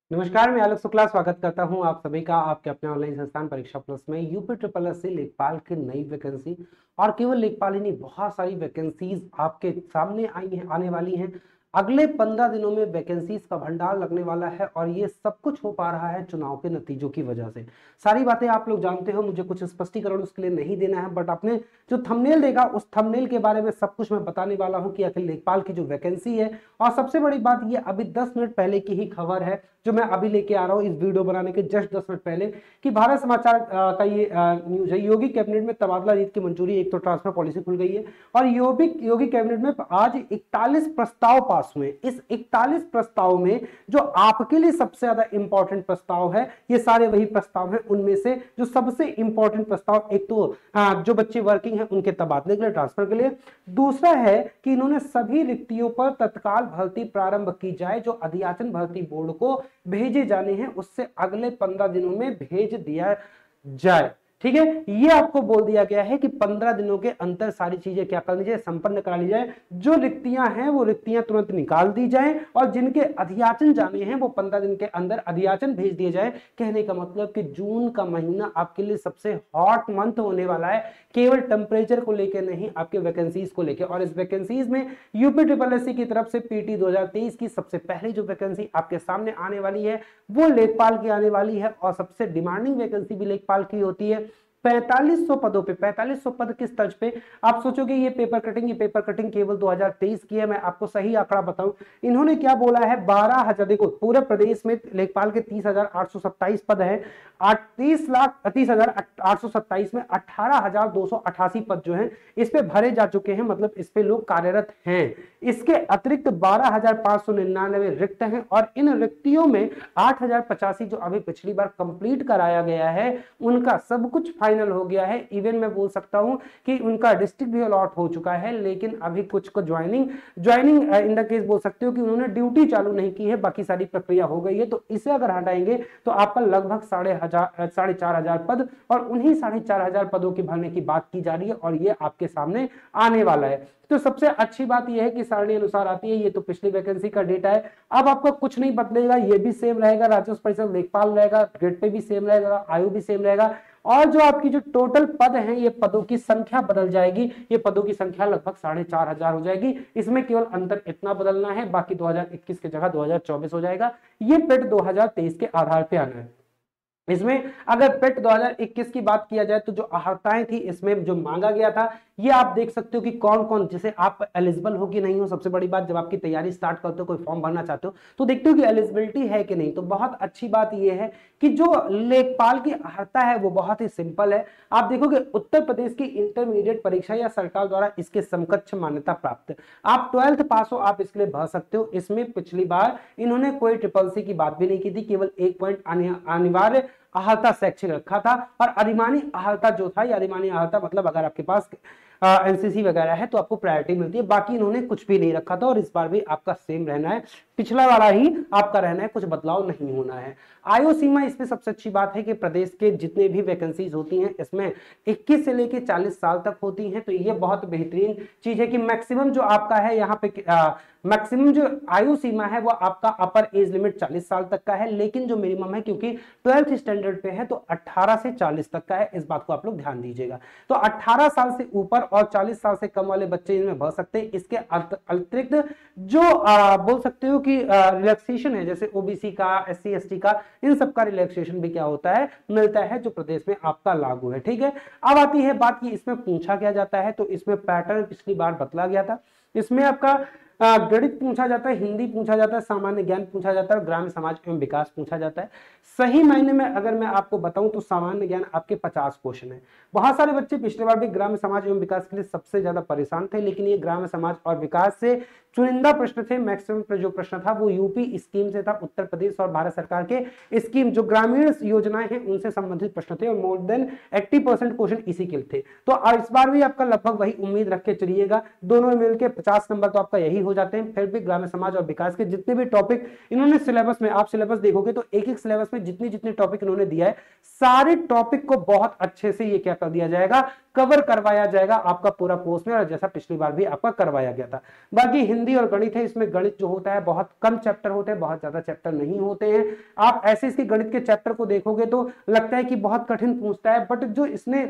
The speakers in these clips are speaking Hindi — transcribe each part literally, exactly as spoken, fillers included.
नमस्कार, मैं आलोक शुक्ला स्वागत करता हूं आप सभी का आपके अपने ऑनलाइन संस्थान परीक्षा प्लस में। यूपी ट्रिपल एस सी लेखपाल की नई वैकेंसी और केवल लेखपाल ही नहीं, बहुत सारी वैकेंसीज आपके सामने आई हैं, आने वाली हैं। अगले पंद्रह दिनों में वैकेंसीज का भंडार लगने वाला है और ये सब कुछ हो पा रहा है चुनाव के नतीजों की वजह से। सारी बातें आप लोग जानते हो, मुझे कुछ स्पष्टीकरण उसके लिए नहीं देना है, बट आपने जो थंबनेल देखा उस थंबनेल के बारे में सब कुछ मैं बताने वाला हूं कि आखिर लेखपाल की जो वैकेंसी है। और सबसे बड़ी बात ये, अभी दस मिनट पहले की ही खबर है जो मैं अभी लेके आ रहा हूं इस वीडियो बनाने के जस्ट दस मिनट पहले, कि भारत समाचार का ये न्यूज है। योगी कैबिनेट में तबादला नीति की मंजूरी, एक तो ट्रांसफर पॉलिसी खुल गई है और योगी योगी कैबिनेट में आज इकतालीस प्रस्ताव पास हुए। इस इकतालीस प्रस्ताव में जो आपके लिए सबसे ज्यादा इंपॉर्टेंट प्रस्ताव है, ये सारे वही प्रस्ताव हैं। उनमें से जो सबसे इंपॉर्टेंट प्रस्ताव, एक तो आ, जो बच्चे वर्किंग है उनके तबादले के लिए, ट्रांसफर के लिए। दूसरा है कि इन्होंने सभी रिक्तियों पर तत्काल भर्ती प्रारंभ की जाए, जो अध्याचन भर्ती बोर्ड को भेजे जाने हैं उससे अगले पंद्रह दिनों में भेज दिया जाए। ठीक है, ये आपको बोल दिया गया है कि पंद्रह दिनों के अंतर सारी चीजें क्या कर ली जाए, संपन्न करा ली जाए। जो रिक्तियां हैं वो रिक्तियां तुरंत निकाल दी जाए और जिनके अध्याचन जाने हैं वो पंद्रह दिन के अंदर अध्याचन भेज दिए जाए। कहने का मतलब कि जून का महीना आपके लिए सबसे हॉट मंथ होने वाला है, केवल टेम्परेचर को लेकर नहीं, आपके वैकेंसीज को लेकर। और इस वैकेंसीज में यूपी ट्रिपल एस सी की तरफ से पीटी दो हजार तेईस की सबसे पहली जो वैकेंसी आपके सामने आने वाली है वो लेखपाल की आने वाली है। और सबसे डिमांडिंग वैकेंसी भी लेखपाल की होती है। पैंतालीस सौ पदों पे, पैंतालीस सौ पद किस तर्ज पे? आप सोचोगे ये पेपर कटिंग, ये पेपर कटिंग केवल दो हज़ार तेईस की है। मैं आपको सही आंकड़ा बताऊं, इन्होंने क्या बोला है, बारह हजार, देखो पूरे प्रदेश में लेखपाल के तीस हजार आठ सौ सत्ताईस पद है। तीस लाख तीस हजार आठ सौ सत्ताईस में अठारह हजार दो सौ अठासी पद जो है इस पे भरे जा चुके हैं, मतलब इस पे लोग कार्यरत हैं। इसके अतिरिक्त बारह हजार पांच सौ निन्यानवे रिक्त हैं और इन रिक्तियों में आठ हजार पचासी जो अभी पिछली बार कंप्लीट कराया गया है उनका सब कुछ फाइनल हो गया है। इवन मैं बोल सकता हूं कि उनका डिस्ट्रिक्ट भी अलॉट हो चुका है, लेकिन अभी कुछ को joining joining in the case बोल सकते हो कि उन्होंने ड्यूटी चालू नहीं की है, बाकी सारी प्रक्रिया हो गई है। तो इसे अगर हटाएंगे तो आपका लगभग साढ़े हजार साढ़े चार हजार पद, और उन्हीं साढ़े चार हजार पदों की भरने की बात की जा रही है और ये आपके सामने आने वाला है। तो सबसे अच्छी बात यह है कि सारणी अनुसार आती है। ये तो पिछली वैकेंसी का डेटा है। अब आपका कुछ नहीं बदलेगा, ये भी सेम रहेगा, राजस्व परिषद लेखपाल रहेगा, ग्रेड पे भी सेम रहेगा, आयु भी सेम रहेगा। और जो आपकी जो टोटल पद है, ये पदों की संख्या बदल जाएगी। ये पदों की संख्या लगभग साढ़े चार हजार हो जाएगी। इसमें केवल अंतर इतना बदलना है, बाकी दो हजार इक्कीस की जगह दो हजार चौबीस हो जाएगा। ये पेट दो हजार तेईस के आधार पे आना है। इसमें अगर पेट दो हज़ार इक्कीस की बात किया जाए तो जो अर्हताएं थी इसमें जो मांगा गया था, ये आप देख सकते हो कि कौन कौन, जैसे आप एलिजिबल हो कि नहीं हो। सबसे बड़ी बात, जब आपकी तैयारी स्टार्ट करते हो, कोई फॉर्म भरना चाहते हो तो देखते हो कि एलिजिबिलिटी है कि नहीं। तो बहुत अच्छी बात यह है कि जो लेखपाल की अर्हता है वो बहुत ही सिंपल है। आप देखोगे उत्तर प्रदेश की इंटरमीडिएट परीक्षा या सरकार द्वारा इसके समकक्ष मान्यता प्राप्त, आप ट्वेल्थ पास हो, आप इसके लिए भर सकते हो। इसमें पिछली बार इन्होंने कोई ट्रिपल सी की बात भी नहीं की थी, केवल एक पॉइंट अनिवार्य अहर्ता शैक्षिक रखा था। और अधिमानी अहर्ता जो था, या अधिमानी अहर्ता मतलब अगर आपके पास एनसीसी वगैरह है तो आपको प्रायोरिटी मिलती है। बाकी इन्होंने कुछ भी नहीं रखा था और इस बार भी आपका सेम रहना है, पिछला वाला ही आपका रहना है, कुछ बदलाव नहीं होना है। आयु सीमा, इसमें सबसे अच्छी बात है कि प्रदेश के जितने भी वैकेंसीज होती हैं इसमें इक्कीस से लेकर चालीस साल तक होती हैं। तो ये बहुत बेहतरीन चीज है कि मैक्सिमम जो आपका है यहाँ पे, मैक्सिमम जो आयु सीमा है वो आपका अपर एज लिमिट चालीस साल तक का है, लेकिन जो मिनिमम है क्योंकि ट्वेल्थ स्टैंडर्ड पे है तो अठारह से चालीस तक का है। इस बात को आप लोग ध्यान दीजिएगा। तो अठारह साल से ऊपर और चालीस साल से कम वाले बच्चे इनमें भर सकते हैं। इसके अतिरिक्त जो आ, बोल सकते हो कि रिलैक्सेशन है, जैसे ओबीसी का, एस सी एस टी का, इन सब का रिलैक्सेशन भी क्या होता है, मिलता है, जो प्रदेश में आपका लागू है। ठीक है, अब आती है बात कि इसमें पूछा क्या जाता है। तो इसमें पैटर्न पिछली बार बतला गया था। इसमें आपका गणित पूछा जाता है, हिंदी पूछा जाता है, सामान्य ज्ञान पूछा जाता है और ग्राम्य समाज एवं विकास पूछा जाता है। सही मायने में अगर मैं आपको बताऊं तो सामान्य ज्ञान आपके पचास क्वेश्चन है। बहुत सारे बच्चे पिछले बार भी ग्राम्य समाज एवं विकास के लिए सबसे ज्यादा परेशान थे, लेकिन ये ग्राम्य समाज और विकास से चुनिंदा प्रश्न थे। मैक्सिमम जो प्रश्न था वो यूपी स्कीम से था, उत्तर प्रदेश और भारत सरकार के स्कीम जो ग्रामीण योजनाएं हैं उनसे संबंधित प्रश्न थे और मोर देन अस्सी परसेंट क्वेश्चन इसी के थे। तो इस बार भी आपका लगभग वही उम्मीद रख के चलिएगा, दोनों मिलकर पचास नंबर तो आपका यही हो जाते हैं, फिर भी ग्राम्य समाज और विकास के जितने भी टॉपिक इन्होंने सिलेबस में, आप सिलेबस देखोगे तो एक एक सिलेबस में जितनी जितने टॉपिक इन्होंने दिया है, सारे टॉपिक को बहुत अच्छे से ये क्या कर दिया जाएगा, कवर करवाया जाएगा आपका पूरा कोर्स में, और जैसा पिछली बार भी आपका करवाया गया था। बाकी हिंदी और गणित है, इसमें गणित जो होता है बहुत कम चैप्टर होते हैं, बहुत ज्यादा चैप्टर नहीं होते हैं। आप ऐसे इसके गणित के चैप्टर को देखोगे तो लगता है कि बहुत कठिन पूछता है, बट जो इसने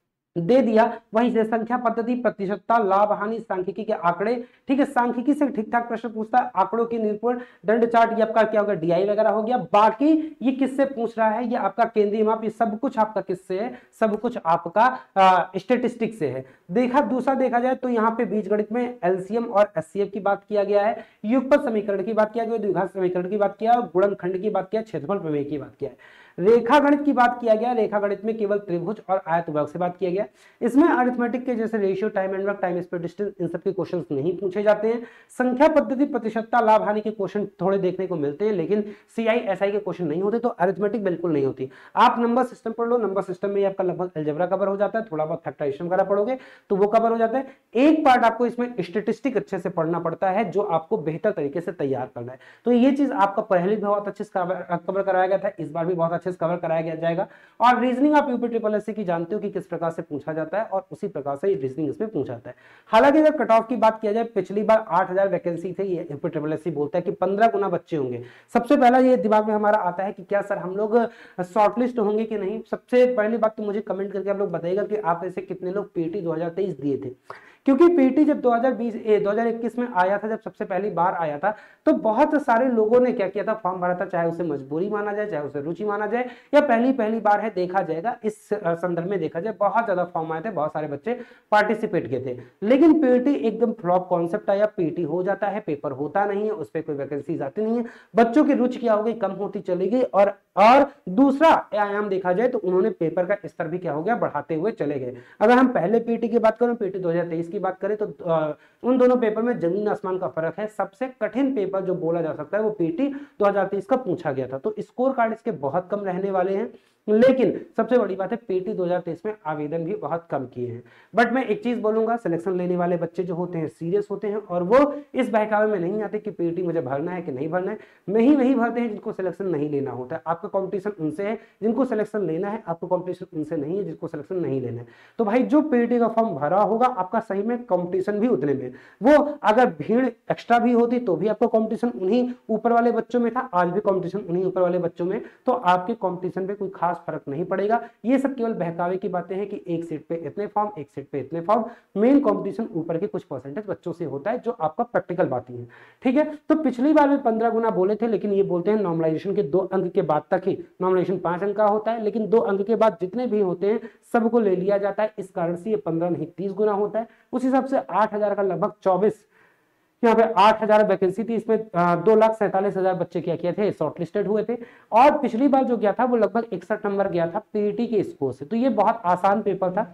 दे दिया वही से संख्या पद्धति, प्रतिशतता, लाभ हानि, सांख्यिकी के आंकड़े, ठीक है, सांख्यिकी से ठीक ठाक प्रश्न पूछता है, आंकड़ों की निरूपण, दंड चार्ट, ये आपका क्या होगा, डीआई वगैरह हो गया। बाकी ये किससे पूछ रहा है, ये आपका केंद्रीय माप, ये सब कुछ आपका किससे है, सब कुछ आपका स्टेटिस्टिक्स से है। देखा दूसरा देखा जाए तो यहाँ पे बीजगणित में एलसीएम और एचसीएफ की बात किया गया है, युगपत समीकरण की बात किया गया, द्विघात समीकरण की बात किया, और गुणनखंड की बात किया, क्षेत्रफल प्रमेय की बात किया है। रेखा गणित की बात किया गया, रेखा गणित में केवल त्रिभुज और आयतवर्ग से बात किया गया। इसमें अरिथमेटिक के जैसे ratio, time and work, time space, distance, इन सब के क्वेश्चंस नहीं पूछे जाते हैं। संख्या पद्धति, प्रतिशतता, लाभ हानि के क्वेश्चन थोड़े देखने को मिलते हैं, लेकिन सीआई एसआई के क्वेश्चन नहीं होते, तो अरिथमेटिक बिल्कुल नहीं होती। आप नंबर सिस्टम पढ़ लो, नंबर सिस्टम में आपका लगभग अलजेब्रा कवर हो जाता है, थोड़ा बहुत फैक्टराइजेशन वगैरह पढ़ोगे तो वो कवर हो जाता है। एक पार्ट आपको इसमें स्टेटिस्टिक अच्छे से पढ़ना पड़ता है, जो आपको बेहतर तरीके से तैयार करना है। तो ये चीज आपका पहले भी बहुत अच्छे से कवर कराया गया था, इस बार भी बहुत अच्छे से कवर कराया गया जाएगा। और रीजनिंग आप यूपी ट्रिपल एससी की जानते हो कि किस प्रकार से पूछा जाता है, और उसी प्रकार से रीजनिंग इसमें पूछा जाता है। हालांकि अगर कट ऑफ की बात किया जाए, पिछली बार आठ हज़ार वैकेंसी थे, ये यूपी ट्रिपल एससी बोलता है कि पंद्रह गुना बच्चे होंगे। सबसे पहला ये दिमाग में हमारा आता है कि क्या सर हम लोग शॉर्टलिस्ट होंगे कि नहीं। सबसे पहली बात तो मुझे कमेंट करके आप लोग बताइएगा कि आप ऐसे कितने लोग पीटी दो हज़ार तेईस दिए थे, क्योंकि पीटी जब दो हज़ार बीस ए दो हज़ार इक्कीस में आया था, जब सबसे पहली बार आया था, तो बहुत सारे लोगों ने क्या किया था, फॉर्म भरा था, चाहे उसे मजबूरी माना जाए, चाहे उसे रुचि माना जाए, या पहली पहली बार है, देखा जाएगा इस संदर्भ में देखा जाए, बहुत ज्यादा फॉर्म आए थे, बहुत सारे बच्चे पार्टिसिपेट किए थे। लेकिन पीटी एकदम फ्लॉप कॉन्सेप्ट आया, पीटी हो जाता है, पेपर होता नहीं है, उस पर कोई वैकेंसी आती नहीं है, बच्चों की रुचि क्या हो गई, कम होती चली गई। और और दूसरा आयाम देखा जाए तो उन्होंने पेपर का स्तर भी क्या हो गया, बढ़ाते हुए चले गए। अगर हम पहले पीटी की बात करें, पीटी दो हज़ार तेईस की बात करें, तो आ, उन दोनों पेपर में जमीन आसमान का फर्क है। सबसे कठिन पेपर जो बोला जा सकता है वो पीटी दो हज़ार तेईस का पूछा गया था, तो स्कोर कार्ड इसके बहुत कम रहने वाले हैं। लेकिन सबसे बड़ी बात है, पीटी दो हज़ार तेईस में आवेदन भी बहुत कम किए हैं। बट मैं एक चीज बोलूंगा, सिलेक्शन लेने वाले बच्चे जो होते हैं सीरियस होते हैं, और वो इस बहकावे में नहीं आते कि पीटी मुझे भरना है कि नहीं भरना है। नहीं वही भरते हैं जिनको सिलेक्शन नहीं लेना होता है। आपका कंपटीशन उनसे है जिनको सिलेक्शन लेना है, आपको कंपटीशन उनसे नहीं है जिसको सिलेक्शन नहीं लेना है। तो भाई जो पीटी का फॉर्म भरा होगा, आपका सही में कंपटीशन भी उतने में, वो अगर भीड़ एक्स्ट्रा भी होती तो भी आपको कंपटीशन उन्हीं ऊपर वाले बच्चों में था, आज भी कंपटीशन उन्हीं ऊपर वाले बच्चों में, तो आपके कंपटीशन पे कोई खास फर्क नहीं पड़ेगा। ये सब केवल बहकावे की बातें हैं कि एक सीट पे इतने फॉर्म, एक सीट पे इतने फॉर्म। मेन कंपटीशन ऊपर के कुछ परसेंटेज बच्चों से होता है, जो आपका प्रैक्टिकल बातें हैं, ठीक है। तो पिछली बार में पंद्रह गुना बोले थे, लेकिन ये बोलते हैं नॉर्मलाइजेशन के दो अंक के बाद तक ही, नॉर्मलाइजेशन पांच अंक का होता है, लेकिन दो अंक के बाद जितने भी होते हैं सबको ले लिया जाता है। इस कारण से ये पंद्रह नहीं तीस गुना होता है। उस हिसाब से आठ हजार का लगभग चौबीस, यहाँ पे आठ हजार वैकेंसी थी, इसमें दो लाख सैंतालीस हजार बच्चे क्या किए थे, शॉर्टलिस्टेड हुए थे। और पिछली बार जो गया था वो लगभग इकसठ नंबर गया था पीटी के स्कोर से, तो ये बहुत आसान पेपर था।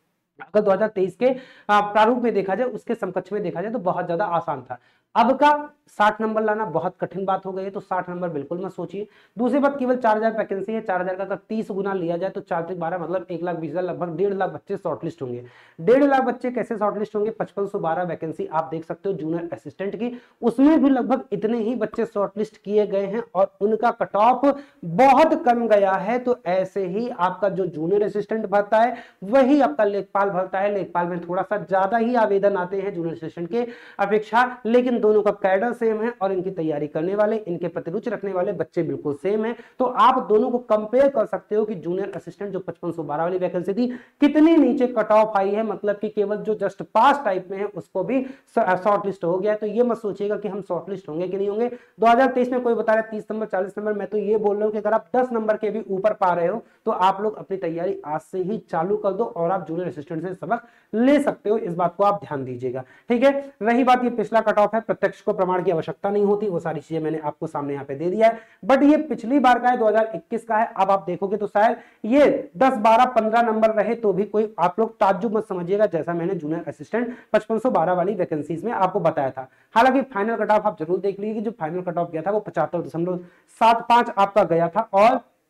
अगर दो हज़ार तेईस के प्रारूप में देखा जाए, उसके समकक्ष में देखा जाए तो बहुत ज्यादा आसान था। अब का साठ नंबर लाना बहुत कठिन बात हो गई है, तो साठ नंबर बिल्कुल मत सोचिए। दूसरी बात, केवल चार हजार वैकेंसी है, चार हजार का अगर तीस गुना लिया जाए तो चार बारह मतलब एक लाख बीस हजार, लगभग डेढ़ लाख बच्चे शॉर्टलिस्ट होंगे। डेढ़ लाख बच्चे कैसे शॉर्टलिस्ट होंगे, पचपन सौ बारह वैकेंसी आप देख सकते हो जूनियर असिस्टेंट की, उसमें भी लगभग इतने ही बच्चे शॉर्टलिस्ट किए गए हैं और उनका कट ऑफ बहुत कम गया है। तो ऐसे ही आपका जो जूनियर असिस्टेंट भरता है वही आपका लेखपाल भरता है। लेखपाल में थोड़ा सा ज्यादा ही आवेदन आते हैं जूनियर असिस्टेंट के अपेक्षा, लेकिन दोनों का कैडर सेम है और इनकी तैयारी करने वाले, इनके प्रति रुचि रखने वाले बच्चे बिल्कुल सेम है। तो आप दोनों को कंपेयर कर सकते हो कि जूनियर असिस्टेंट जो पचपन सौ बारह वाली वैकेंसी थी कितनी नीचे कट ऑफ आई है, मतलब कि केवल जो जस्ट पास टाइप में है उसको भी शॉर्ट लिस्ट हो गया है। तो ये मत सोचिएगा कि हम शॉर्ट लिस्ट होंगे कि नहीं होंगे। दो हज़ार तेईस में कोई बता रहा है तीस नंबर चालीस नंबर, मैं तो ये बोल रहा हूँ कि अगर आप दस नंबर के भी ऊपर पा रहे हो तो आप लोग अपनी तैयारी आज से ही चालू कर दो और आप जूनियर असिस्टेंट से सबक ले सकते हो। इस बात को आप ध्यान दीजिएगा, ठीक है। रही बात ये पिछला कट ऑफ है, प्रत्यक्ष को प्रमाण की आवश्यकता नहीं होती, वो सारी चीजें मैंने आपको सामने यहाँ पे दे दिया है। बट ये पिछली बार का है, दो हज़ार इक्कीस का है। अब आप देखोगे तो शायद ये दस बारह पंद्रह नंबर रहे तो भी कोई आप लोग ताज्जुब मत समझिएगा, जैसा मैंने जूनियर असिस्टेंट पचपन सौ बारह वाली वैकेंसीज में आपको बताया था। हालांकि फाइनल कट ऑफ आप जरूर देख लीजिए, जो फाइनल कट ऑफ गया था वो पचहत्तर दशमलव सात पांच आपका गया था और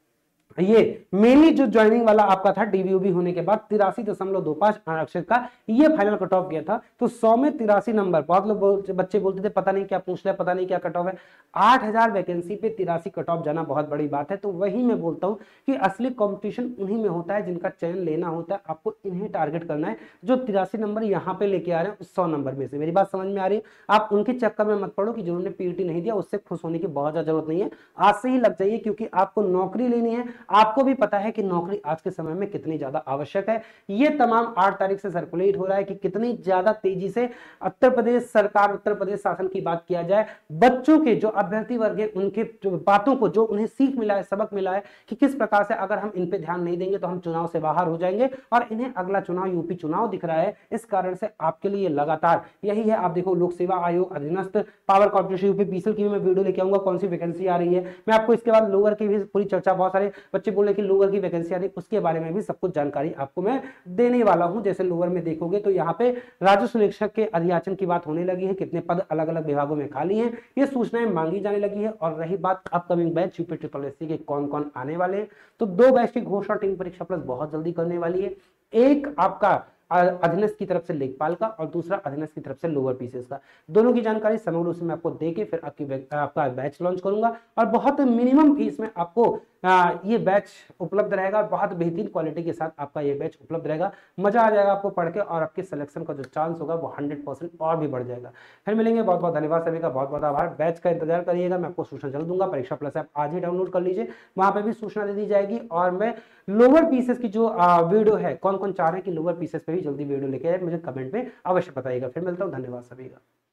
ये मेनली जो ज्वाइनिंग वाला आपका था डीवीओबी होने के बाद तिरासी दशमलव दो पांच आरक्षक का ये फाइनल कट ऑफ गया था। तो सौ में तिरासी नंबर, बहुत लोग बोल, बच्चे बोलते थे पता नहीं क्या पूछ रहे, पता नहीं क्या कट ऑफ है। आठ हजार वैकेंसी पे तिरासी कट ऑफ जाना बहुत बड़ी बात है। तो वही मैं बोलता हूं कि असली कंपटीशन उन्हीं में होता है जिनका चयन लेना होता है। आपको इन्हें टारगेट करना है जो तिरासी नंबर यहाँ पे लेके आ रहे हैं उस सौ नंबर में से। मेरी बात समझ में आ रही है? आप उनके चक्कर में मत पड़ो कि जिन्होंने पीईटी नहीं दिया, उससे खुश होने की बहुत ज्यादा जरूरत नहीं है। आज से ही लग जाइए, क्योंकि आपको नौकरी लेनी है। आपको भी पता है कि नौकरी आज के समय में कितनी ज्यादा आवश्यक है। ये तमाम आठ तारीख से सर्कुलेट हो रहा है कि कितनी ज्यादा तेजी से उत्तर प्रदेश सरकार, उत्तर प्रदेश शासन की बात किया जाए, बच्चों के जो अभ्यर्थी वर्ग है उनके जो बातों को, जो उन्हें सीख मिला है, सबक मिला है कि किस प्रकार से अगर हम इन पे ध्यान नहीं देंगे तो हम चुनाव से बाहर हो जाएंगे। और इन्हें अगला चुनाव यूपी चुनाव दिख रहा है। इस कारण से आपके लिए लगातार यही है। आप देखो, लोक सेवा आयोग अधीनस्थ पावर कॉर्पोरेशन यूपी बीसीएल की भी मैं वीडियो लेके आऊंगा, कौन सी वैकेंसी आ रही है। मैं आपको इसके बाद लोअर की भी पूरी चर्चा, बहुत सारे बच्चे बोले कि लोअर की वैकेंसी आ रही है, उसके बारे में भी सब कुछ जानकारी आपको मैं देने वाला हूं। जैसे लोअर में देखोगे तो यहाँ पे राजस्व निरीक्षक के अधियाचन की बात होने लगी है, कितने पद अलग अलग विभागों में खाली हैं, ये सूचनाएं मांगी जाने लगी है। और रही बात upcoming batch UP triple SC के कौन कौन आने वाले हैं, तो दो बैच की घोषणा टीम परीक्षा प्लस बहुत जल्दी करने वाली है। एक आपका अधीनस्थ की तरफ से लेखपाल का और दूसरा अधीनस्थ की तरफ से लोअर पीसीएस का। दोनों की जानकारी समग्र रूप से मैं आपको देके फिर आपकी आपका बैच लॉन्च करूंगा। और बहुत मिनिमम फीस में आपको आ, ये बैच उपलब्ध रहेगा। बहुत बेहतरीन क्वालिटी के साथ आपका ये बैच उपलब्ध रहेगा। मजा आ जाएगा आपको पढ़ के, और आपके सिलेक्शन का जो चांस होगा वो हंड्रेड परसेंट और भी बढ़ जाएगा। फिर मिलेंगे। बहुत बहुत धन्यवाद सभी का, बहुत बहुत आभार। बैच का इंतजार करिएगा, मैं आपको सूचना जल्द दूंगा। परीक्षा प्लस ऐप आज ही डाउनलोड कर लीजिए, वहां पर भी सूचना दे दी जाएगी। और मैं लोअर पीसेस की जो वीडियो है, कौन कौन चाह रहे हैं कि लोअर पीसेस पे भी जल्दी वीडियो लेके आए, मुझे कमेंट में अवश्य बताइएगा। फिर मिलता हूँ, धन्यवाद सभी का।